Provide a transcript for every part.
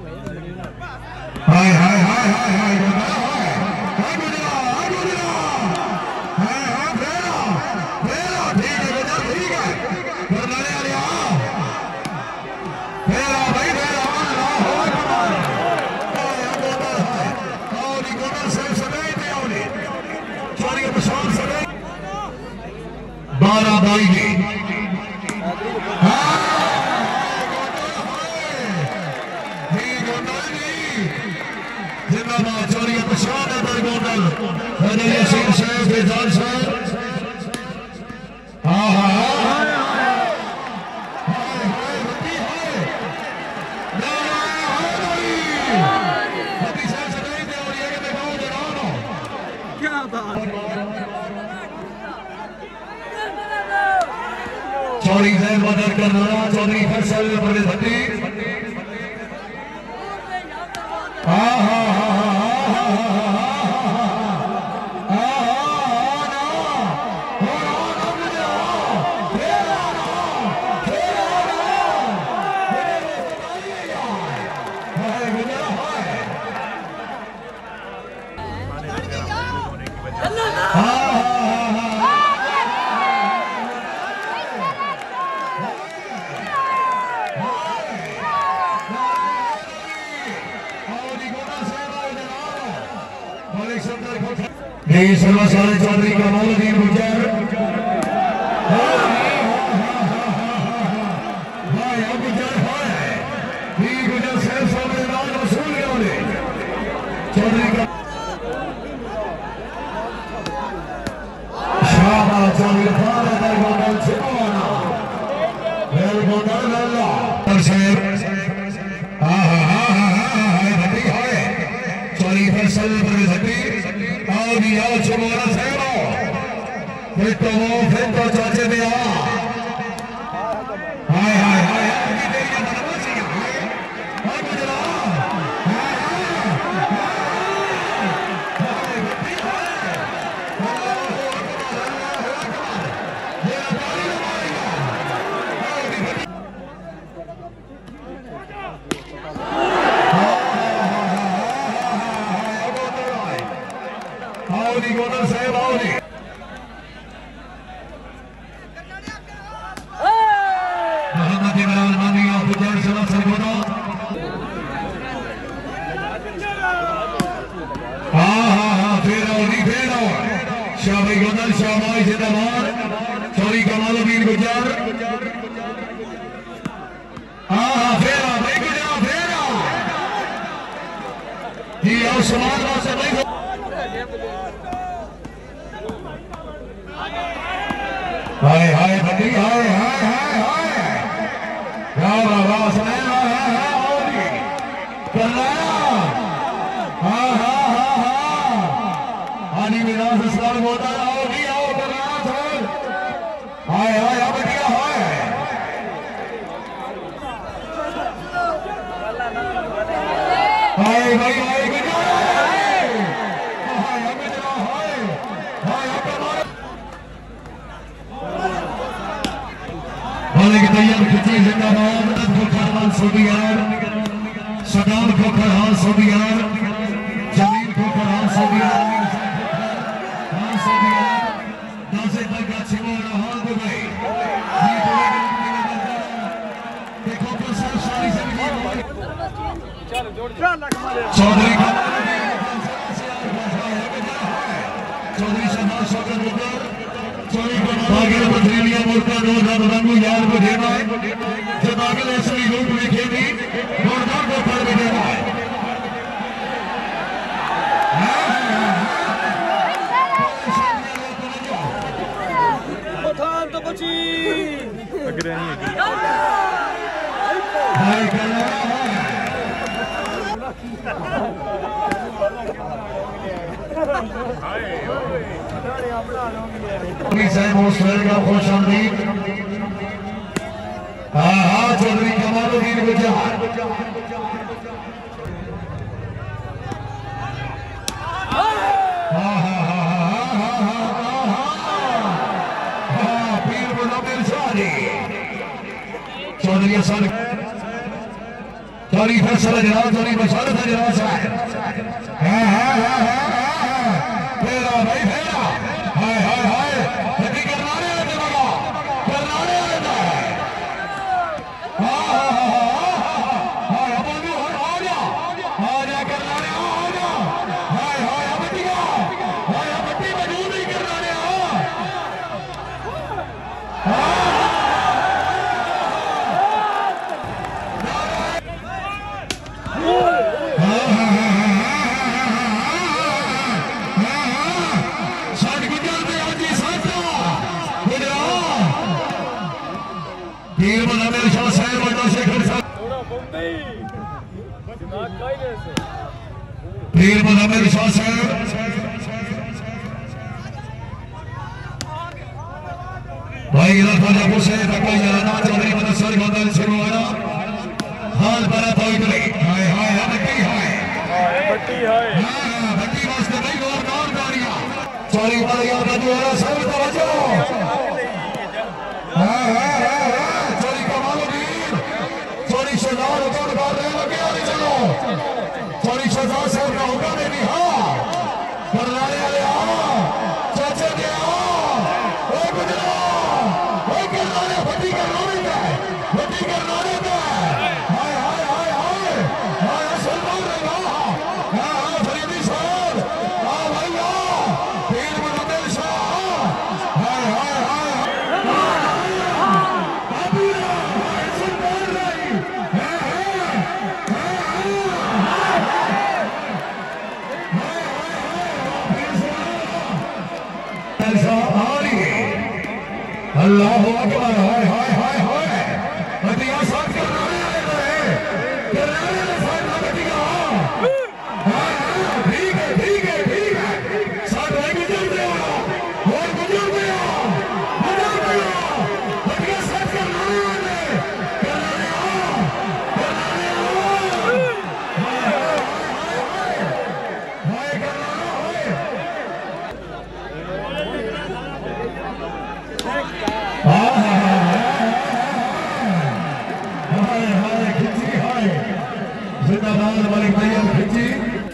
हाय हाय हाय हाय हाय बारह बाई जिंदाबाद चौरी पछाड़ है गोंडल यसीन साहब बेजान साहब हाँ हाँ चौरी जैन बदर करना चौधरी फैसल प्रवेश भट्टी हाँ हाँ चौधरी कमालुद्दीन गुजर गुजर साहब साहब वसूल चौधरी का शाबाश चौधरी चौधरी फैसल आओ चुमारा साहब फिर तो चाचे में आ हाय हाय हाय गोंडल साहब आओ जी मोहम्मद इमरान मानी और गुजर सलाम सरगोदा हाँ फिर आओ शाबाश गोंडल शाबाश जिंदाबाद चौरी कमालुद्दीन गुजर फिर जी आओ समाज वास्ते नहीं हाय हाय भट्टी हाय हाय हाय हाय क्या बाबा सुनाया हानी विनाश स्नान होता आओ भी आओ हाय हाय भट्टिया हाय हाय भाई हाय तैयार खिंची जिंदाबाद खोखर सोबियार सदाम खोखर हाल सोबियार जमीन खोखर हाल सोबियार दासे बगा छिमोर हाल दुबई देखो तो सारी चौधरी चौधरी शहबाज शौकत बागिल बदरीलिया मोर्चा रंगू यार को देना है जब बागिल असली रूप लिखेगी जोरदार को फल भी देना है तो बची खुश आमदीद चौधरी कमालुद्दीन गुजर चौधरी चौरी फैसला जनाब चौरी बशारत है जनाब साहब फेरा भाई फेरा हाय हाय हाय गड्डी करनाने वाले बाबा करनाने वाले दा हाय अबोलू आ जा करनाने आ जा हाय हाय बट्टिया हाय बट्टी मौजूद ही करनाने पीर मुजम्मिल शाह साहब भाई इधर फौजापुर से तकवा याना चौधरी मनसर गोदल सिरवाड़ा हाल बड़ा तोइकली हाय हाय बट्टी हाय बट्टी हाय बट्टी वास्ते भाई और गाड़ियां चौरी वाला का जो है सब तवज्जो चौरी कमाल वीर चौरी शहजाद हुक्म कर रहे लगे आ चलो चौरी शहजाद साहब का हुक्म है भी हां करनाने वाले आ चाचा दे आ ओ गुजरा ओ करनाने बट्टी करनाने का हाय हाय हाय हाय हाय सलमान रहा हां फरीदी साहब आ भैया पीर मुजम्मिल शाह हाय हाय हाय अल्लाह अकबर हाय हाय हाय हाय बटिया साथ करनाने वाले साथ ना बटिया ठीक है साथ भाई गुजर गया और गुजर गया बटिया साथ करनाने वाले जिंदाबाद मलिक भैया खिंची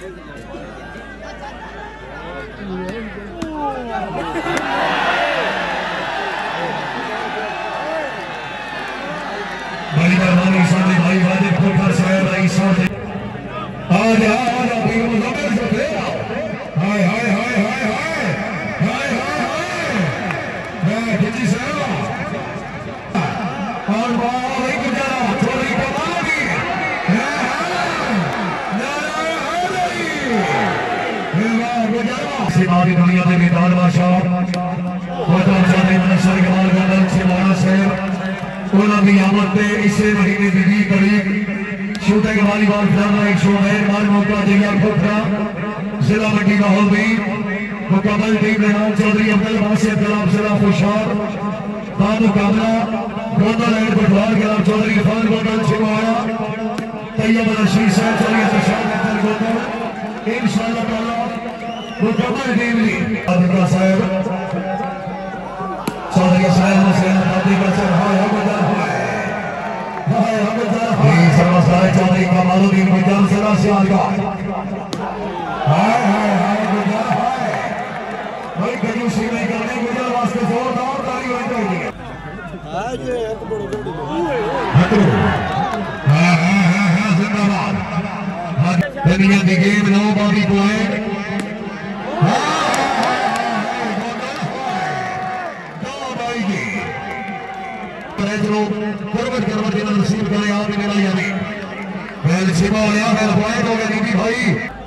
बड़ी मेहरबानी सामने भाई वाजिद खोखर साहब आई सामने आजा पीर मुजम्मिल से फेरा हाय हाय हाय हाय हाय हाय हाय हाय खिंची साहब और भाई गुजरा चोरी कमाल की दुनिया में बेदार बादशाह मनसर कमाल गंडल से मौलाना साहब उन्होंने आमद पे इसे महीने की 20 करीब शूटिंग वॉलीबॉल खिलाना एक शो है माल मौका दिया खोखरा जिला मंडी लाहौर में मुकम्मल टीम ने नाम चौधरी अब्दुल वासिफ खिलाफ जिला खुशार मुकाबला गोंदल एंड बुधवार खिलाफ चौधरी इरफान गोंदल छिवाड़ा तैयब रशीद साहब चौधरी तशाद गोंदल इंशाअल्लाह ताला मुकम्मल टीम ली अब्दुल्ला साहब चौधरी साहब हुसैन दादी का सर हाय हमदर हाय समझदार चौधरी कमालुद्दीन गुजर जिला सियालकोट हाय हाय हाय गुजर हाय भाई कंजूसी नहीं करनी गुजर वास्ते जोरदार ताली होनी चाहिए आज एक बड़ो हां जिंदाबाद दुनिया की गेम नो बॉडी पॉइंट करवट नसीब करे आप मेरा यानी बैल सेवा हो गया बैल पॉइंट हो गया दीदी भाई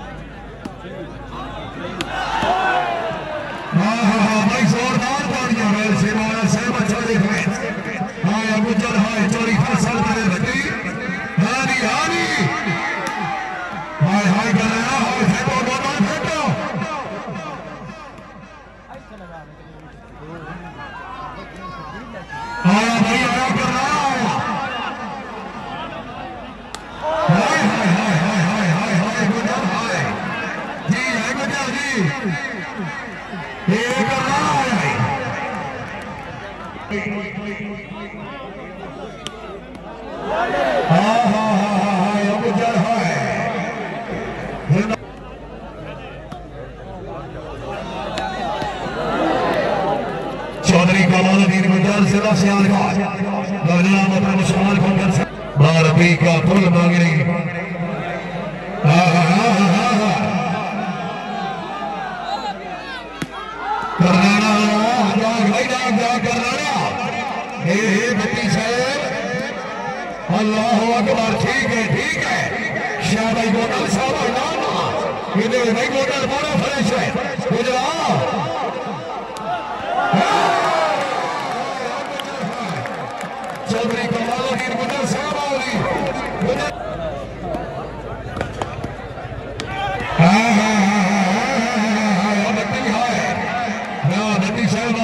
हाँ भाई जोरदार पानिया बैल सेवा वाला सेब अच्छा देख रहे हाँ गुजर हाय चोरी फसल करे बटी हानी हानी हाय हाय कर रहा हाय फेंको बोतल फेंको आया भाई आया कर रहा हाय हाय हाय हाय हाय हाय हाय गुजर हाय सियालकोट गौरव मतलब मुसलमान को कर बार भी का फुल मांग रही करना भाई करना बत्ती साहब अल्लाह अकबर ठीक है शाह भाई गोटल साहब ये भाई गोटल बड़ा फ्रेश है गुजरात चौधरी कमालुद्दीन गुजर साहब आओगी बत्ती साहब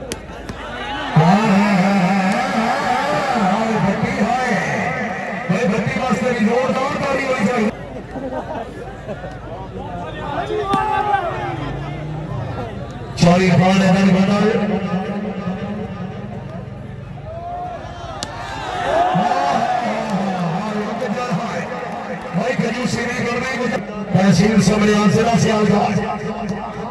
बत्ती वास्ते भी जोरदार ताली होनी चाहिए सॉरी खान है भाई कजू सीरी करने को तहसील समरियान से सियालकोट